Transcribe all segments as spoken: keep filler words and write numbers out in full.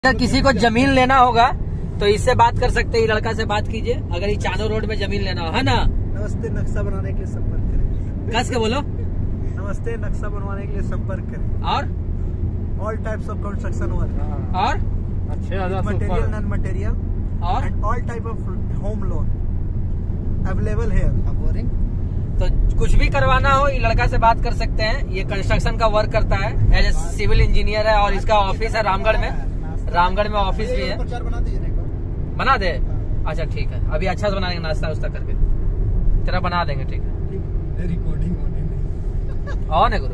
अगर किसी को जमीन लेना होगा तो इससे बात कर सकते हैं, लड़का से बात कीजिए अगर ये चानो रोड में जमीन लेना हो, है ना। नमस्ते, नक्शा बनाने के लिए संपर्क करें। कस के बोलो। नमस्ते, नक्शा बनवाने के लिए संपर्क करें। और all types of construction work और मटेरियल, नॉन मटेरियल और and all type of home loan available है। बोरिंग तो कुछ भी करवाना हो ये लड़का से बात कर सकते हैं। ये कंस्ट्रक्शन का वर्क करता है, एज ए सिविल इंजीनियर है और इसका ऑफिस है रामगढ़ में। रामगढ़ में ऑफिस भी है। बना दे, अच्छा ठीक है, अभी अच्छा से बनाएंगे नाश्ता उस्ता करके, तेरा बना देंगे, ठीक है। रिकॉर्डिंग होने नहीं ऑन है गुरु।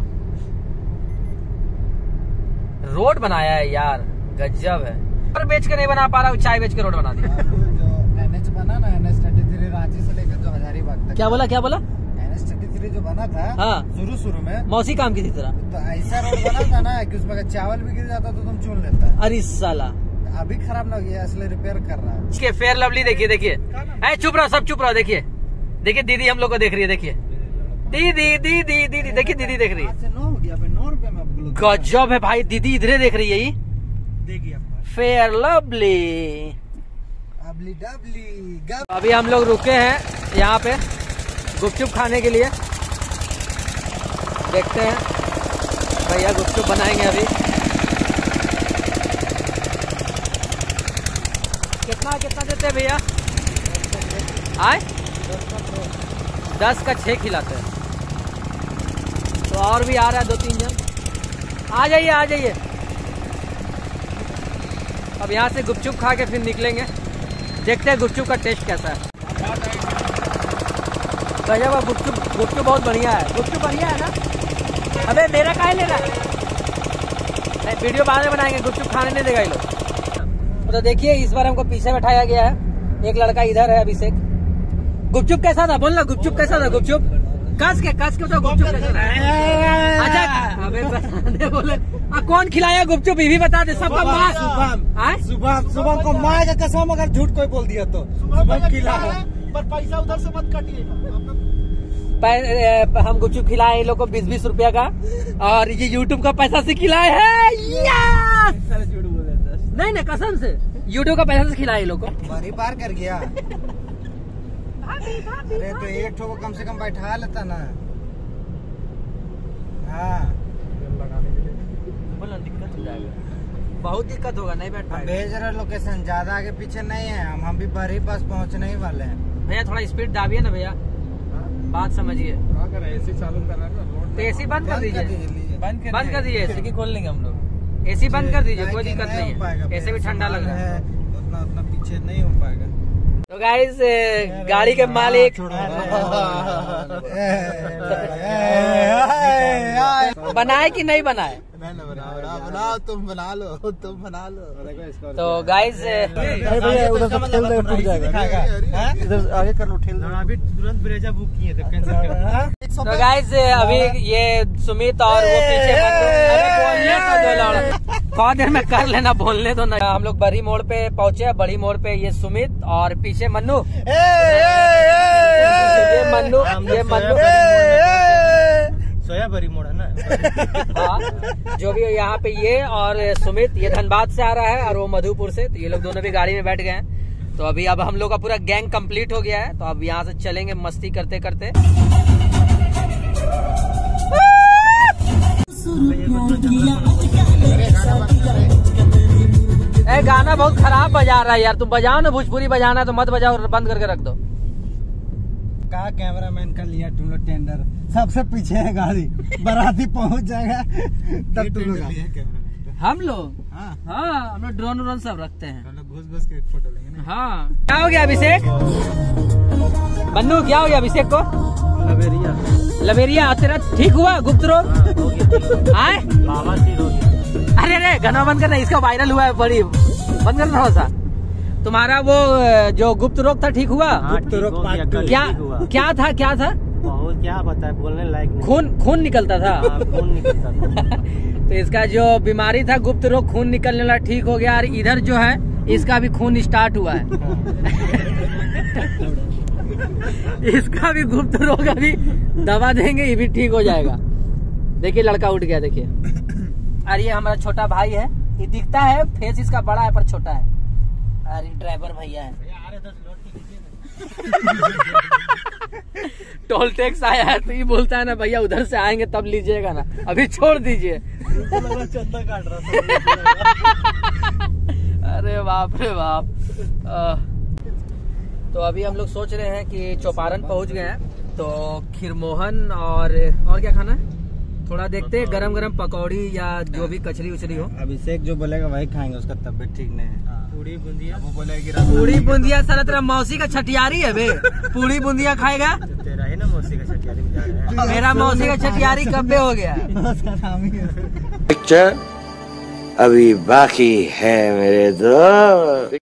रोड बनाया है यार, गजब है। और बेच के नहीं बना पा रहा हूँ, चाय बेच के रोड बना दिया। जो एनएच बना ना, एनएच थर्टी थ्री रांची से लेकर जो हजारीबाग तक। क्या बोला क्या बोला? एनएच थर्टी थ्री जो बना था, हाँ, शुरू शुरू में मौसी काम की थी तरह। तो ऐसा रोड बना था ना कि उसमें चावल भी गिर जाता तो तुम चुन लेता। अरे साला अभी खराब ना हो गया, इसलिए रिपेयर कर रहा है। इसके फेयर लवली देखिए, देखिए, ऐ चुप रहो, सब चुप रहो। देखिए देखिए दीदी हम लोग को देख रही है, देखिए दीदी दीदी दीदी, देखिए दीदी देख रही है। नौ हो गया, नौ रुपए में आपको गजब है भाई, दीदी इधरे देख रही है। ये देखिए फेयर लवली। अबली डबली। अभी हम लोग रुके हैं यहाँ पे गुपचुप खाने के लिए। देखते हैं भैया गुपचुप बनाएंगे अभी। कितना कितना देते हैं भैया? आए दस का छह खिलाते हैं। तो और भी आ रहा है दो तीन जन, आ जाइए आ जाइए। अब यहाँ से गुपचुप खा के फिर निकलेंगे, देखते हैं गुपचुप का टेस्ट कैसा है। गजब, गुपचुप गुपचुप बहुत बढ़िया है। गुपचुप बढ़िया है ना? अबे मेरा काहे ले रहा है? वीडियो बाद में बनाएंगे, गुपचुप खाने नहीं देगा ये लोग। तो देखिए इस बार हमको पीछे बैठाया गया है, एक लड़का इधर है अभिषेक। गुपचुप कैसा था? बोलना गुपचुप कैसा था? गुपचुप कस के कस के तो गुपचुप कैसा था? अच्छा अबे बोले आ, कौन खिलाया गुपचुप ये भी बता दे सबका। माँ सुबह सुबह को माँ का कसम, अगर झूठ कोई बोल दिया तो सुबह खिला, पर पैसा उधर से मत काटिएगा। हम गुपचुप खिलाए इन लोग को बीस बीस रुपया का, और ये यूट्यूब का पैसा से खिलाए है। झूठ बोले नहीं नहीं कसम से यूट्यूब का पैसा से खिलाए लोग को। बारी पार कर गया। अरे तो एक ठो को कम से कम बैठा लेता ना। हाँ बोलना दिक्कत हो जाएगा, बहुत दिक्कत होगा, नहीं बैठ पाएगा। भेज रहे लोकेशन, ज्यादा आगे पीछे नहीं है, हम हम भी बड़ी पास पहुंचने ही वाले हैं। भैया थोड़ा स्पीड दाबिए ना भैया, बात समझिए। एसी चालू कर रहा है तो एसी बंद कर दीजिए, बंद कर दीजिए, एसी की खोल लेंगे हम लोग। एसी बंद कर दीजिए, कोई दिक्कत नहीं है, ऐसे भी ठंडा लग रहा है। उतना उतना पीछे नहीं हो पाएगा। तो गाइस गाड़ी के मालिक बनाए कि नहीं बनाए? बनाओ, तुम बना लो, तुम बना लो। तो गाइस इधर आगे कर लो, ठेल। अभी तुरंत ब्रेजा बुक किए थे, कैंसिल कर। तो गाइस अभी ये सुमित और वो पीछे बोलने तो कौन देर में कर लेना, बोलने तो ना। हम लोग बड़ी मोड़ पे पहुंचे, बड़ी मोड़ पे ये सुमित और पीछे मन्नू। ये मन्नू ये मन्नू सोया बड़ी मोड़ है ना। हाँ जो भी यहाँ पे ये और सुमित, ये धनबाद से आ रहा है और वो मधुपुर से। तो ये लोग दोनों भी गाड़ी में बैठ गए हैं। तो अभी अब हम लोग का पूरा गैंग कंप्लीट हो गया है। तो अब यहाँ से चलेंगे मस्ती करते करते। ए गाना बहुत खराब बजा रहा है यार, तुम बजाओ ना, भोजपुरी बजाना है तो मत बजाओ, बंद करके रख दो। का कैमरामैन का लिया तुम लोग टेंडर, सबसे पीछे है गाड़ी, बाराती पहुंच जाएगा तब तुम लोग। हम लोग हाँ हाँ हम लोग ड्रोन व्रोन सब रखते हैं, हम लोग घुस घुस के फोटो लेंगे ना। हाँ क्या हो गया अभिषेक? बन्नू क्या हो गया अभिषेक को? लवेरिया लवेरिया तेरा ठीक हुआ? गुप्त रोग आए? अरे अरे गाना बंद करना, इसका वायरल हुआ है, बड़ी बंद करना थोड़ा सा। तुम्हारा वो जो गुप्त रोग था ठीक हुआ? गुप्त रोग क्या क्या था क्या था? बहुत क्या बताए, बोलने लायक नहीं। खून खून निकलता था। खून निकलता था। तो इसका जो बीमारी था गुप्त रोग, खून निकलने वाला, ठीक हो गया। और इधर जो है इसका भी खून स्टार्ट हुआ है। इसका भी गुप्त रोग, अभी दवा देंगे ये भी ठीक हो जाएगा। देखिए लड़का उठ गया, देखिए। और ये हमारा छोटा भाई है, ये दिखता है, फेस इसका बड़ा है पर छोटा है। अरे ड्राइवर भैया है, टोल टैक्स आया है तो ये बोलता है ना भैया उधर से आएंगे तब लीजिएगा ना, अभी छोड़ दीजिए। चंदा काट रहा था। अरे बाप रे बाप। आ, तो अभी हम लोग सोच रहे हैं कि चौपारण पहुंच गए हैं, तो खीरमोहन और और क्या खाना है, थोड़ा देखते हैं गरम गरम पकौड़ी या जो भी कचरी उचरी हो। अभिषेक जो बोलेगा वही खाएंगे, उसका तबीयत ठीक नहीं है। पूड़ी बूंदिया वो बोलेगी, पूड़ी बूंदिया साला तेरा मौसी का छठियारी है बे, पूड़ी बूंदिया खाएगा। तेरा ही ना मौसी का छठियारी में जा रहा है। मेरा मौसी का छठियारी कब पे हो गया। पिक्चर अभी बाकी है मेरे दोस्त।